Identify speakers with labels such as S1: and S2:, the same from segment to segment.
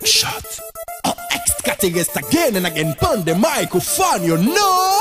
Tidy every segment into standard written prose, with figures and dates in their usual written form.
S1: Backshot. Extraterrestre again and again, pon the microphone, you know.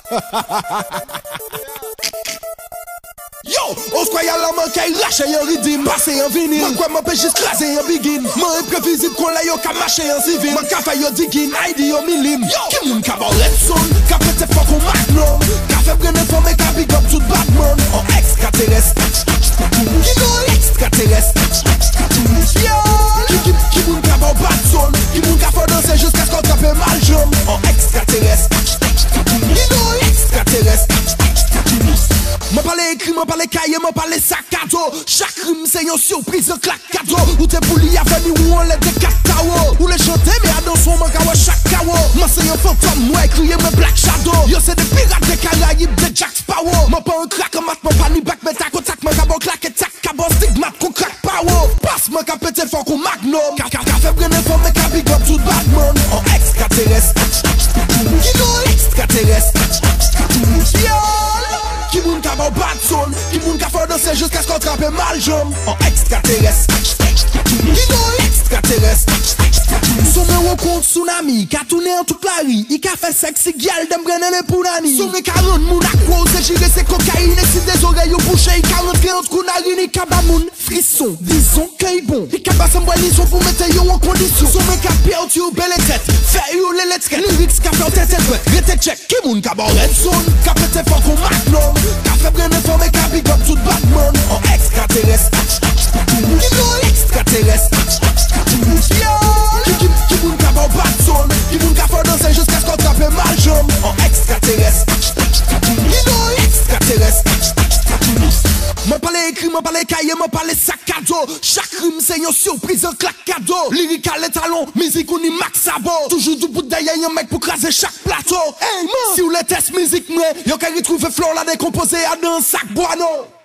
S1: Yo, on se croyait à la main qui lâche un ridim, passé en vinyle. Moi, quoi, m'empêche juste craser un begin. Moi, imprévisible qu'on l'a yo qu'à marcher en civil. Moi, qu'à fait yo digging, ID yo milim. Yo, qui moun qu'à bon red zone, qu'à pété fuck au magnum. Qu'à fait brûler forme et qu'à big up tout Batman. En extraterrestre. Extraterrestre. Yo, qui moun qu'à bon bad zone. Qui moun qu'à faire danser jusqu'à ce qu'on tape mal jambe. En extraterrestre. Extraterrestre. M'en parle écrit, m'en parle cahier, m'en parle sac à dos. Chaque rime c'est une surprise, un claque cadeau. Ou t'es pouli à venir où on l'aide de cacao. Ou les chanter mais à danser, m'en kawa chaque kao. Moi c'est un fantôme, moi crier mes Black Shadow. Yo c'est des pirates des Caraïbes, des Jack Sparrow. M'en pas un crack, en mat, m'en pas ni back, mais tac au tac, m'en kabo claque et tac, kabo stigmat, qu'on crack power. Passe, m'en ka pété fort qu'on magnum. Ka fait brûler fort, mais ka big up tout Batman. En extraterrestre. Extraterrestre. Qui moun ka bon bad zone, qui moun ka fait danser jusqu'à ce qu'on trappe mal jambe. En extraterrestre. Extraterrestre. Son me compte tsunami, ka tourné en toute la rue. Il ka fait sexy gal, dem brene les pounani. Son me 40 moun à cause, et j'irai c'est cocaïne. Et si des oreilles au bouché, il ka rentre entre kounarine. Il ka ba moun frisson, disons qu'il bon. Il ka basse en boisson pour mettre yo en condition. Son me ka perdu ou belle tête, fait yo les lettres. Lyrics ka fait tête, rete check. Qui moun ka bon red zone, ka pété fort qu'on magnum. Ka fait brene forme et ka big up tout Batman. En extraterrestre. Extraterrestre. Qui moun ka bon bad zone, qui moun ka fait danser jusqu'à ce qu'on tape mal jambe. En extraterrestre. Extraterrestre. M'en parle écrit, m'en parle cahier, m'en parle sac à dos. Chaque rime c'est une surprise, un claque cadeau. Lyrical les talons, musique ou ni max sabot. Toujours du bout d'ailleurs y'a un mec pour craser chaque plateau. Hey man, si vous les test musique moi, y'a qu'à retrouver flore la décomposer à dans un sac bois non.